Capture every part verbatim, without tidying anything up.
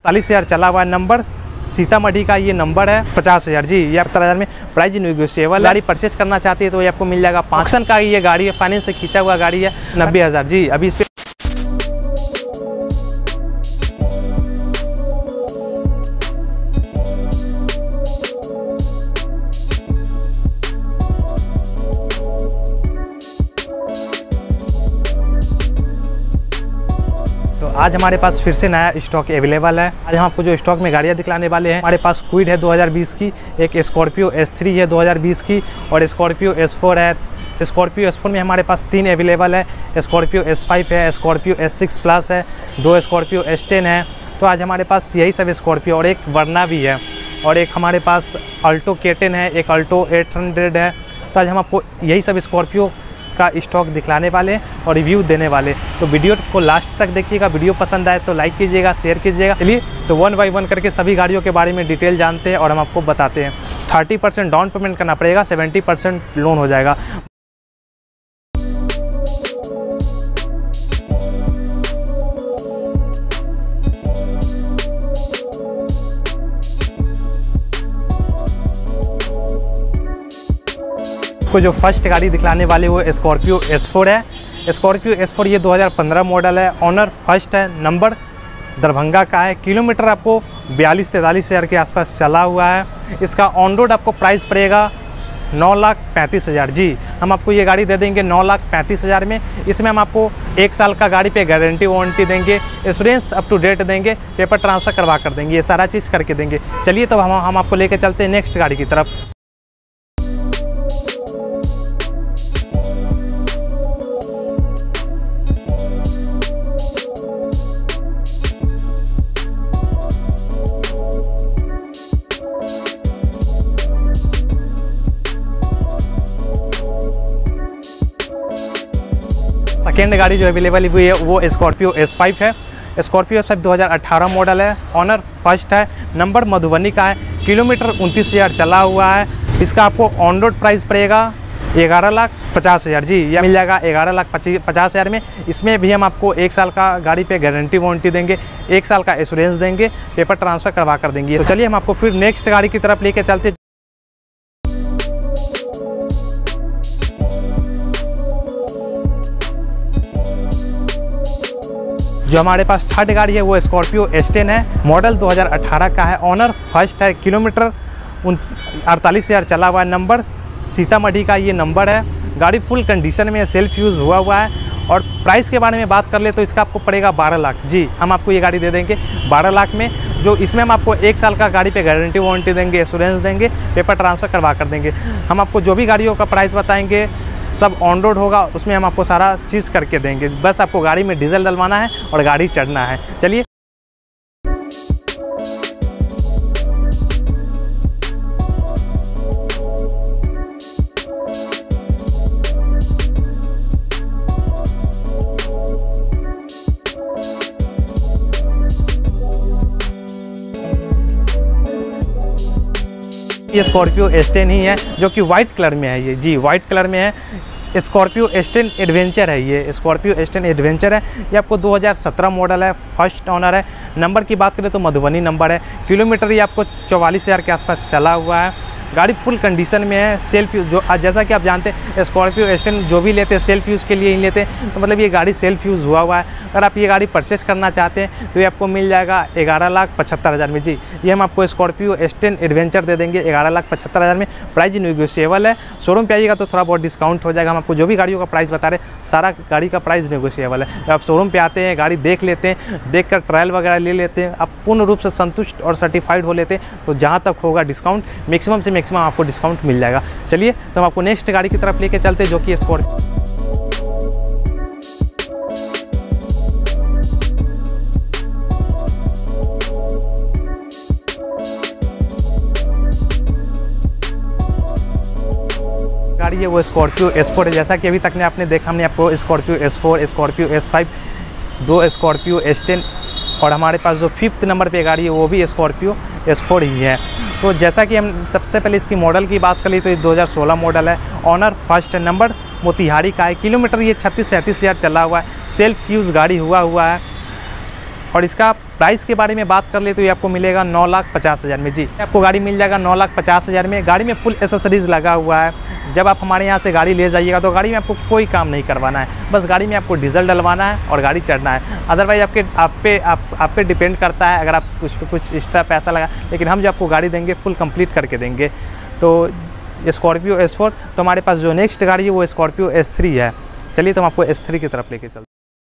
चालीस हज़ार चला हुआ है नंबर, सीतामढ़ी का ये नंबर है। पचास हज़ार जी, ये सत्तर हज़ार में प्राइस नेगोशिएबल। गाड़ी परचेस करना चाहती है तो ये आपको मिल जाएगा। पाँचन का ये गाड़ी है, फाइनेंस से खींचा हुआ गाड़ी है। नब्बे हज़ार जी, अभी इस पर आज हमारे पास फिर से नया स्टॉक अवेलेबल है। आज हम आपको जो स्टॉक में गाड़ियां दिखलाने वाले हैं, हमारे पास क्विड है दो हज़ार बीस की, एक स्कॉर्पियो एस थ्री है दो हज़ार बीस की और स्कॉर्पियो एस फोर है। स्कॉर्पियो एस फोर में हमारे पास तीन अवेलेबल है। स्कॉर्पियो एस फाइव है, स्कॉर्पियो एस सिक्स प्लस है, दो स्कॉर्पियो एस टेन है। तो आज हमारे पास यही सब स्कॉर्पियो और एक वर्ना भी है और एक हमारे पास अल्टो के टेन है, एक अल्टो एट हंड्रेड है। तो आज हम आपको यही सब स्कॉर्पियो का स्टॉक दिखलाने वाले और रिव्यू देने वाले। तो वीडियो को लास्ट तक देखिएगा। वीडियो पसंद आए तो लाइक कीजिएगा, शेयर कीजिएगा। चलिए तो वन बाय वन करके सभी गाड़ियों के बारे में डिटेल जानते हैं और हम आपको बताते हैं। थर्टी परसेंट डाउन पेमेंट करना पड़ेगा, सेवेंटी परसेंट लोन हो जाएगा। को जो फर्स्ट गाड़ी दिखलाने वाले वो स्कॉर्पियो एस फोर है। स्कॉर्पियो एस फोर ये दो हज़ार पंद्रह मॉडल है। ऑनर फर्स्ट है, नंबर दरभंगा का है। किलोमीटर आपको बयालीस तैंतालीस हज़ार के आसपास चला हुआ है। इसका ऑन रोड आपको प्राइस पड़ेगा नौ लाख पैंतीस हज़ार जी। हम आपको ये गाड़ी दे देंगे नौ लाख पैंतीस हज़ार में। इसमें हम आपको एक साल का गाड़ी पे गारंटी वारंटी देंगे, इंश्योरेंस अप टू डेट देंगे, पेपर ट्रांसफ़र करवा कर देंगे, ये सारा चीज़ करके देंगे। चलिए तो हम हम आपको लेकर चलते हैं नेक्स्ट गाड़ी की तरफ। सेकेंड गाड़ी जो अवेलेबल हुई है वो स्कॉर्पियो एस फाइव है। स्कॉर्पियो एस फाइव दो हज़ार अठारह मॉडल है। ऑनर फर्स्ट है, नंबर मधुबनी का है। किलोमीटर उनतीस हज़ार चला हुआ है। इसका आपको ऑन रोड प्राइस पड़ेगा ग्यारह लाख पचास हज़ार जी। यह मिल जाएगा ग्यारह लाख पचास हज़ार में। इसमें भी हम आपको एक साल का गाड़ी पे गारंटी वारंटी देंगे, एक साल का इंश्योरेंस देंगे, पेपर ट्रांसफ़र करवा कर देंगे। तो चलिए हम आपको फिर नेक्स्ट गाड़ी की तरफ लेके चलते। जो हमारे पास थर्ड गाड़ी है वो स्कॉर्पियो एस टेन है। मॉडल दो हज़ार अठारह का है। ऑनर फर्स्ट है। किलोमीटर अड़तालीस हज़ार चला हुआ है। नंबर सीतामढ़ी का ये नंबर है। गाड़ी फुल कंडीशन में सेल्फ यूज़ हुआ हुआ है। और प्राइस के बारे में बात कर ले तो इसका आपको पड़ेगा बारह लाख जी। हम आपको ये गाड़ी दे देंगे बारह लाख में। जो इसमें हम आपको एक साल का गाड़ी पे गारंटी वारंटी देंगे, इंश्योरेंस देंगे, पेपर ट्रांसफ़र करवा कर देंगे। हम आपको जो भी गाड़ियों का प्राइस बताएंगे सब ऑन रोड होगा, उसमें हम आपको सारा चीज़ करके देंगे। बस आपको गाड़ी में डीजल डलवाना है और गाड़ी चढ़ना है। चलिए ये स्कॉर्पियो एस टेन ही है जो कि वाइट कलर में है। ये जी वाइट कलर में है। स्कॉर्पियो एस टेन एडवेंचर है। ये स्कॉर्पियो एस टेन एडवेंचर है। ये आपको दो हज़ार सत्रह मॉडल है। फर्स्ट ऑनर है। नंबर की बात करें तो मधुबनी नंबर है। किलोमीटर ये आपको चौवालीस हज़ार के आसपास चला हुआ है। गाड़ी फुल कंडीशन में है। सेल्फ यूज़ जो जैसा कि आप जानते हैं स्कॉर्पियो एस टेन जो भी लेते हैं सेल्फ यूज़ के लिए ही लेते हैं। तो मतलब ये गाड़ी सेल्फ यूज़ हुआ हुआ है। अगर आप ये गाड़ी परचेस करना चाहते हैं तो ये आपको मिल जाएगा ग्यारह लाख पचहत्तर हज़ार में जी। ये हम आपको स्कॉर्पियो एस टेन एडवेंचर दे देंगे ग्यारह लाख पचहत्तर हज़ार में। प्राइस नेगोशिएबल है। शोरूम पे आइएगा तो थोड़ा बहुत डिस्काउंट हो जाएगा। हम आपको जो भी गाड़ियों का प्राइस बता रहे हैं सारा गाड़ी का प्राइस नेगोशिएबल है। जब आप शोरूम पे आते हैं, गाड़ी देख लेते हैं, देख कर ट्रायल वगैरह ले लेते हैं, आप पूर्ण रूप से संतुष्ट और सर्टिफाइड हो लेते हैं तो जहाँ तक होगा डिस्काउंट मैक्सिमम से मैक्सिमम आपको डिस्काउंट मिल जाएगा। चलिए तो हम आपको नेक्स्ट गाड़ी की तरफ लेके चलते हैं जो कि स्कॉर्पियो गाड़ी है वो स्कॉर्पियो एस फोर है। जैसा कि अभी तक ने आपने देखा, हमने आपको Scorpio S four, Scorpio S five, दो स्कॉर्पियो एस टेन और हमारे पास जो फिफ्थ नंबर पे गाड़ी है वो भी स्कॉर्पियो एस फोर ही है। तो जैसा कि हम सबसे पहले इसकी मॉडल की बात करें तो ये दो हज़ार सोलह मॉडल है। ऑनर फर्स्ट है। नंबर मोतिहारी का है। किलोमीटर ये छत्तीस सैंतीस हज़ार चला हुआ है। सेल्फ यूज़ गाड़ी हुआ हुआ है और इसका प्राइस के बारे में बात कर ले तो ये आपको मिलेगा नौ लाख पचास हज़ार में। जी आपको गाड़ी मिल जाएगा नौ लाख पचास हज़ार में। गाड़ी में फुल एसेसरीज़ लगा हुआ है। जब आप हमारे यहाँ से गाड़ी ले जाइएगा तो गाड़ी में आपको कोई काम नहीं करवाना है, बस गाड़ी में आपको डीजल डलवाना है और गाड़ी चढ़ना है। अदरवाइज आपके आप पे आप आप पे डिपेंड करता है अगर आप कुछ कुछ एक्स्ट्रा पैसा लगा, लेकिन हम जो आपको गाड़ी देंगे फुल कंप्लीट करके देंगे। तो स्कॉर्पियो एस फोर, तो हमारे पास जो नेक्स्ट गाड़ी है वो स्कॉर्पियो एस थ्री है। चलिए तो हम आपको एस थ्री की तरफ लेके चलते।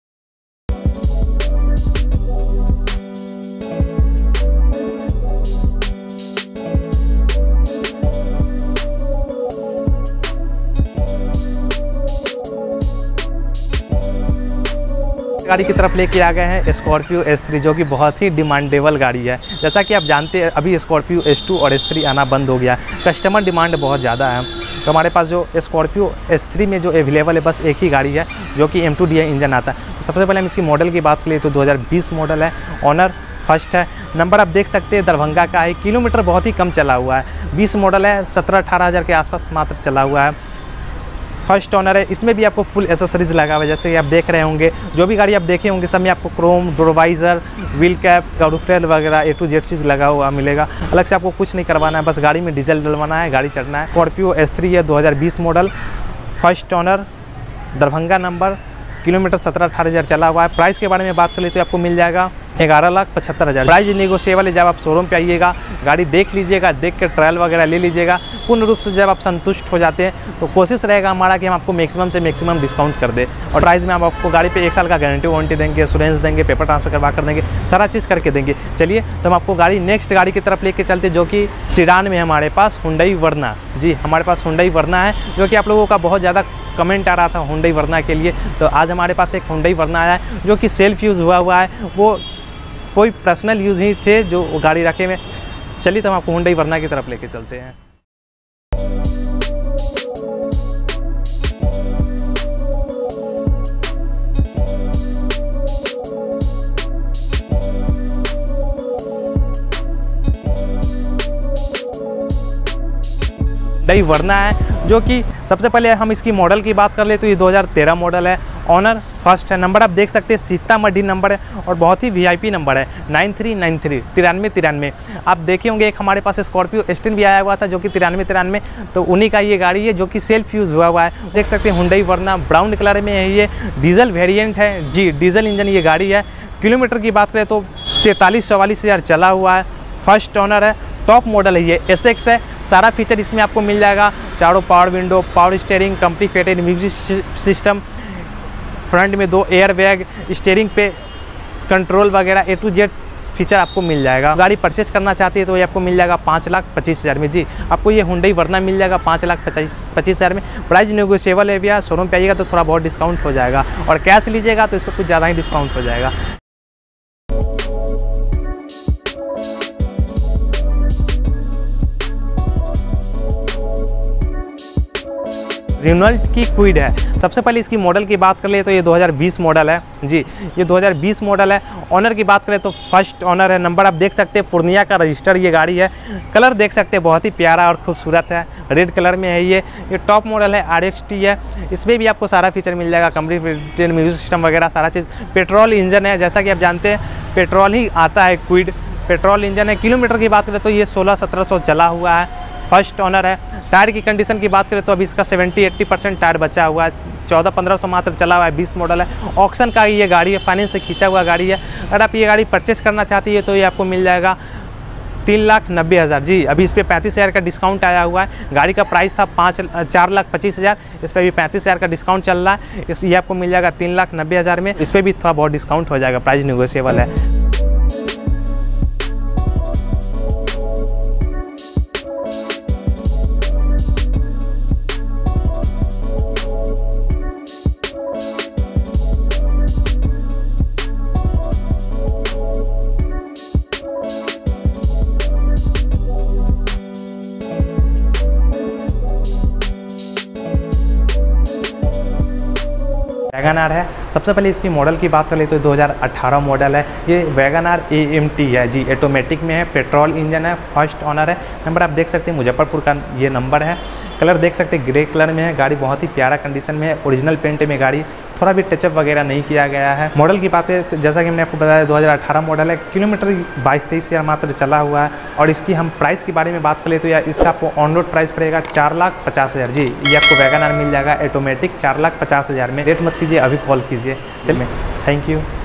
गाड़ी की तरफ लेके आ गए हैं स्कॉर्पियो एस थ्री, जो कि बहुत ही डिमांडेबल गाड़ी है। जैसा कि आप जानते हैं अभी स्कॉर्पियो एस टू और एस थ्री आना बंद हो गया, कस्टमर डिमांड बहुत ज़्यादा है। तो हमारे पास जो स्कॉर्पियो एस थ्री में जो अवेलेबल है बस एक ही गाड़ी है जो कि M two D I engine आता है। तो सबसे पहले हम इसकी मॉडल की बात करें तो दो हज़ार बीस मॉडल है, ऑनर फर्स्ट है। नंबर आप देख सकते हैं दरभंगा का है। किलोमीटर बहुत ही कम चला हुआ है, बीस मॉडल है, सत्रह अठारह हज़ार के आसपास मात्र चला हुआ है। फर्स्ट ओनर है। इसमें भी आपको फुल एसेसरीज लगा हुआ है, जैसे कि आप देख रहे होंगे। जो भी गाड़ी आप देखे होंगे सब में आपको क्रोम, डोरवाइज़र, व्हील कैप, गारूफ्रेल वगैरह ए टू जेड चीज़ लगा हुआ मिलेगा। अलग से आपको कुछ नहीं करवाना है, बस गाड़ी में डीजल डलवाना है, गाड़ी चढ़ना है। स्कॉर्पियो एस थ्री है, दो हज़ार बीस model, first owner, Darbhanga number, kilometre सत्रह अठारह हज़ार चला हुआ है। प्राइस के बारे में बात कर ले तो आपको मिल जाएगा ग्यारह लाख पचहत्तर हज़ार। प्राइस नेगोशिएबल है। जब आप शोरूम पे आइएगा गाड़ी देख लीजिएगा, देख कर ट्रायल वगैरह ले लीजिएगा। पूर्ण रूप से जब आप संतुष्ट हो जाते हैं तो कोशिश रहेगा हमारा कि हम आपको मैक्सिमम से मैक्सिमम डिस्काउंट कर दे। और प्राइस में हम आपको गाड़ी पे एक साल का गारंटी वारंटी देंगे, इंश्योरेंस देंगे, पेपर ट्रांसफर करवा कर देंगे, सारा चीज़ करके देंगे। चलिए तो हम आपको गाड़ी नेक्स्ट गाड़ी की तरफ लेके चलते, जो कि सीडान में हमारे पास हुंडई वर्ना। जी हमारे पास हुंडई वर्ना है, जो कि आप लोगों का बहुत ज़्यादा कमेंट आ रहा था हुंडई वर्ना के लिए। तो आज हमारे पास एक हुंडई वर्ना आया है जो कि सेल्फ यूज़ हुआ हुआ है, वो कोई पर्सनल यूज़ ही थे जो गाड़ी रखे में। चलिए तो हम आपको हुंडई वर्ना की तरफ लेके चलते हैं। हुंडई वर्ना है, जो कि सबसे पहले हम इसकी मॉडल की बात कर ले तो ये दो हज़ार तेरह मॉडल है, ऑनर फर्स्ट है। नंबर आप देख सकते हैं सीतामढ़ी नंबर है और बहुत ही वीआईपी नंबर है, नाइन थ्री नाइन थ्री तिरानवे तिरानवे। आप देखे होंगे एक हमारे पास स्कॉर्पियो एस्टेन भी आया हुआ था जो कि तिरानवे तिरानवे, तो उन्हीं का ये गाड़ी है जो कि सेल्फ यूज़ हुआ हुआ है। देख सकते हैं हुंडई वर्ना ब्राउन कलर में है, ये डीजल वेरिएंट है। जी डीजल इंजन ये गाड़ी है। किलोमीटर की बात करें तो तैंतालीस चौवालीस हज़ार चला हुआ है। फर्स्ट ओनर है, टॉप मॉडल है, ये एस एक्स है। सारा फीचर इसमें आपको मिल जाएगा, चारों power window, power steering, completed music system, front में दो एयर बैग, स्टीयरिंग पे कंट्रोल वगैरह ए टू जेड फीचर आपको मिल जाएगा। गाड़ी परचेस करना चाहती है तो ये आपको मिल जाएगा पाँच लाख पच्चीस हज़ार में। जी आपको ये हुंडई वर्ना मिल जाएगा पाँच लाख पच्चीस पच्चीस हज़ार में। प्राइस नेगोशिएबल है भैया, शोरूम पे आइएगा तो थोड़ा बहुत डिस्काउंट हो जाएगा, और कैश लीजिएगा तो इस पर कुछ ज़्यादा ही डिस्काउंट हो जाएगा। रेनॉल्ट की क्विड है। सबसे पहले इसकी मॉडल की बात कर ले तो ये दो हज़ार बीस मॉडल है। जी ये दो हज़ार बीस मॉडल है। ऑनर की बात करें तो फर्स्ट ऑनर है। नंबर आप देख सकते हैं पूर्णिया का रजिस्टर ये गाड़ी है। कलर देख सकते हैं बहुत ही प्यारा और खूबसूरत है, रेड कलर में है। ये ये टॉप मॉडल है, आर एक्स टी है। इसमें भी आपको सारा फीचर मिल जाएगा, कंप्लीट म्यूजिक सिस्टम वगैरह सारा चीज़। पेट्रोल इंजन है, जैसा कि आप जानते हैं पेट्रोल ही आता है क्विड, पेट्रोल इंजन है। किलोमीटर की बात करें तो ये सोलह सत्रह सौ चला हुआ है। फर्स्ट ओनर है। टायर की कंडीशन की बात करें तो अभी इसका सेवेंटी एट्टी परसेंट टायर बचा हुआ है। चौदह पंद्रह सौ मात्र चला हुआ है। बीस मॉडल है, ऑक्शन का ये गाड़ी है, फाइनेंस से खींचा हुआ गाड़ी है। अगर आप ये गाड़ी परचेस करना चाहती है तो ये आपको मिल जाएगा तीन लाख नब्बे हज़ार। जी अभी इस पर पैंतीस हज़ार का डिस्काउंट आया हुआ है। गाड़ी का प्राइस था पाँच चार लाख पच्चीस हज़ार, इस पर भी पैंतीस हज़ार का डिस्काउंट चल रहा है। इस ये आपको मिल जाएगा तीन लाख नब्बे हज़ार में। इस पर भी थोड़ा बहुत डिस्काउंट हो जाएगा, प्राइस नेगोशिएबल है। वैगन आर है, सबसे पहले इसकी मॉडल की बात करें तो दो हज़ार अठारह मॉडल है। ये wagon R A M T है जी, ऑटोमेटिक में है, पेट्रोल इंजन है, फर्स्ट ओनर है। नंबर आप देख सकते हैं मुजफ्फरपुर का ये नंबर है। कलर देख सकते हैं ग्रे कलर में है। गाड़ी बहुत ही प्यारा कंडीशन में है, ओरिजिनल पेंट में गाड़ी, थोड़ा भी टचअप वगैरह नहीं किया गया है। मॉडल की बात है तो जैसा कि हमने आपको बताया दो हज़ार अठारह मॉडल है, किलोमीटर बाईस तेईस हज़ार मात्र चला हुआ है। और इसकी हम प्राइस के बारे में बात करें तो यार इसका आपको ऑन रोड प्राइस पड़ेगा चार लाख पचास हज़ार जी। ये आपको वैगन आर मिल जाएगा ऑटोमेटिक चार लाख पचास हज़ार में। रेट मत कीजिए, अभी कॉल कीजिए। चलिए, थैंक यू।